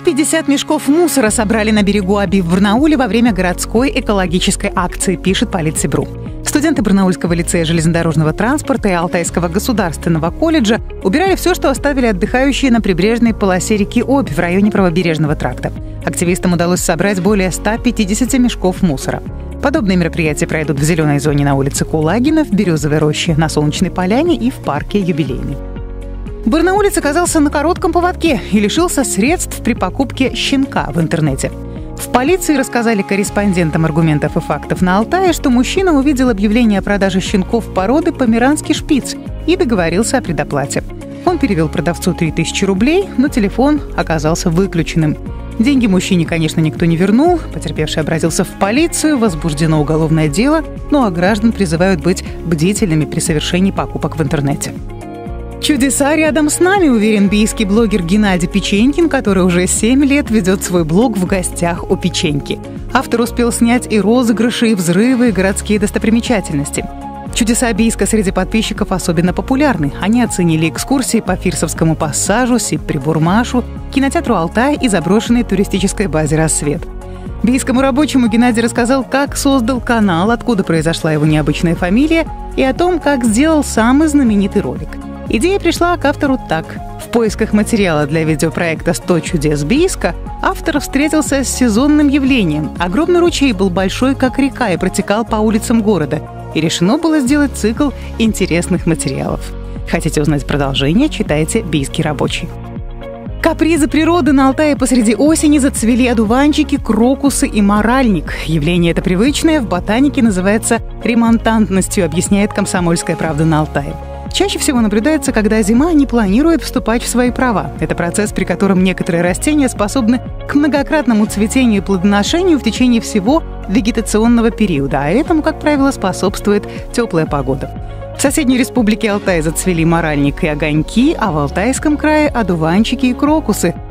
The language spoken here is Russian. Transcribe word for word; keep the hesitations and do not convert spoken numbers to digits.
пятьдесят мешков мусора собрали на берегу Оби в Барнауле во время городской экологической акции, пишет Политсибру. Студенты Барнаульского лицея железнодорожного транспорта и Алтайского государственного колледжа убирали все, что оставили отдыхающие на прибрежной полосе реки Обь в районе правобережного тракта. Активистам удалось собрать более ста пятидесяти мешков мусора. Подобные мероприятия пройдут в зеленой зоне на улице Кулагина, в Березовой роще, на Солнечной поляне и в парке Юбилейный. Барнаулец оказался на коротком поводке и лишился средств при покупке щенка в интернете. В полиции рассказали корреспондентам аргументов и фактов на Алтае, что мужчина увидел объявление о продаже щенков породы померанский шпиц и договорился о предоплате. Он перевел продавцу три тысячи рублей, но телефон оказался выключенным. Деньги мужчине, конечно, никто не вернул. Потерпевший обратился в полицию, возбуждено уголовное дело, ну а граждан призывают быть бдительными при совершении покупок в интернете. Чудеса рядом с нами, уверен бийский блогер Геннадий Печенькин, который уже семь лет ведет свой блог «В гостях у Печеньки». Автор успел снять и розыгрыши, и взрывы, и городские достопримечательности. Чудеса Бийска среди подписчиков особенно популярны. Они оценили экскурсии по Фирсовскому пассажу, Сип-Прибурмашу, кинотеатру «Алтай» и заброшенной туристической базе «Рассвет». Бийскому рабочему Геннадий рассказал, как создал канал, откуда произошла его необычная фамилия, и о том, как сделал самый знаменитый ролик. Идея пришла к автору так. В поисках материала для видеопроекта «сто чудес Бийска» автор встретился с сезонным явлением. Огромный ручей был большой, как река, и протекал по улицам города. И решено было сделать цикл интересных материалов. Хотите узнать продолжение? Читайте «Бийский рабочий». Капризы природы на Алтае посреди осени зацвели одуванчики, крокусы и моральник. Явление это привычное, в ботанике называется ремонтантностью, объясняет «Комсомольская правда» на Алтае. Чаще всего наблюдается, когда зима не планирует вступать в свои права. Это процесс, при котором некоторые растения способны к многократному цветению и плодоношению в течение всего вегетационного периода, а этому, как правило, способствует теплая погода. В соседней республике Алтай зацвели моральник и огоньки, а в Алтайском крае – одуванчики и крокусы.